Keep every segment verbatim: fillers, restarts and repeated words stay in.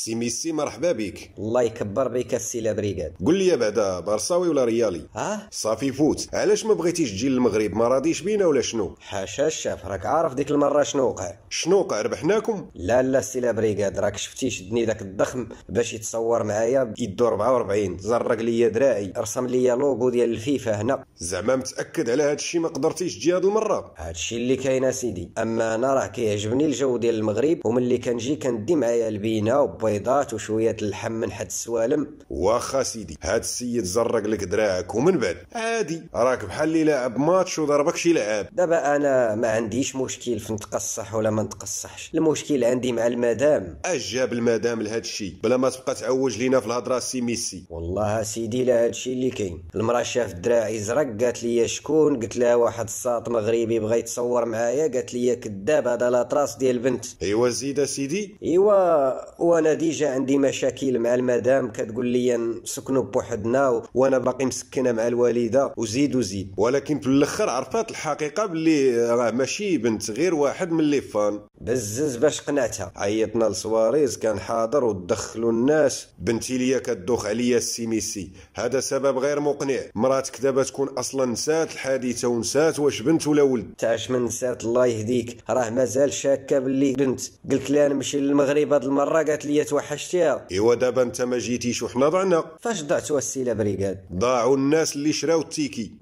سي ميسي مرحبا بك. الله يكبر بك السي لابريكاد. قول لي بعدا بارساوي ولا ريالي؟ اه صافي فوت. علاش ما بغيتيش تجي للمغرب؟ ما راضيش بينا ولا شنو؟ حاشا الشاف، راك عارف ديك المره شنو وقع. شنو وقع؟ ربحناكم؟ لا لا السي لابريكاد، راك شفتي شدني داك الضخم باش يتصور معايا يدو أربعة وأربعين، زرق ليا دراعي، رسم ليا لوغو ديال الفيفا هنا. زعما متاكد على هاد الشيء ما قدرتيش تجي هاد المره؟ هادشي اللي كاين سيدي، اما انا راه كيعجبني الجو ديال المغرب، وملي كنجي كندي معايا البينه وبيضات وشويه اللحم من حد السوالم. واخا سيدي، هاد السيد زرق لك دراعك ومن بعد عادي، راك بحال اللي لاعب ماتش وضربك شي لعاب. دابا انا ما عنديش مشكل في نتقصح ولا ما نتقصحش، المشكل عندي مع المدام. اش جاب المدام لهاد الشيء بلا ما تبقى تعوج لينا في الهضره سي ميسي؟ والله سيدي لا هادشي اللي كاين. المراه شافت دراعي زرق قالت لي شكون، قلت لها واحد الساط مغربي بغى يتصور معايا، قالت لي كذاب هذا لا تراس ديال البنت. ايوا زيد سيدي. ايوا وانا ديجا عندي مشاكل مع المدام، كتقول لي نسكنوا بوحدنا وانا باقي مسكنه مع الوالده، وزيد وزيد. ولكن في الاخر عرفات الحقيقه باللي راه ماشي بنت، غير واحد من لي فان. بزز باش قنعتها. عيطنا لسواريز كان حاضر ودخلوا الناس. بنتي ليا كدوخ عليا السي ميسي، هذا سبب غير مقنع. مراتك دابا تكون اصلا نسات الحادثه ونسات واش بنت ولا ولد. تعش من نسات الله يهديك، راه مازال شاكه باللي بنت. قلت لها نمشي للمغرب هاد المره، قالت لي توحشتيها. ايوا دابا انت ما جيتيش وحنا ضعنا. فاش ضعتوا السي لابريكاد؟ ضاعوا الناس اللي شراو التيكي.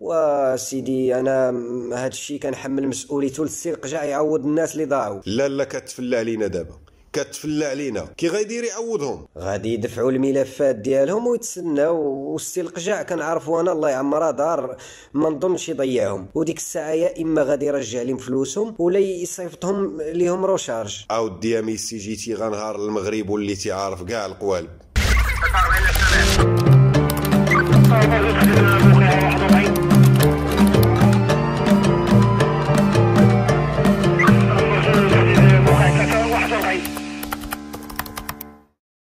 وسيدي انا هاد الشيء كنحمل مسؤوليته للسي القجع يعوض الناس اللي ضاعوا. لا لا كتفلى علينا دابا، كتفلى علينا. كي غيدير يعوضهم؟ غادي يدفعوا الملفات ديالهم ويتسناو، والسي القجع كنعرفو انا الله يعمرها دار ما نظنش يضيعهم، وديك الساعه يا اما غادي يرجع لهم فلوسهم ولا يصيفطهم ليهم روشارج. اودي يا ميسي جيتي غنهار للمغرب وليتي عارف كاع القوالب.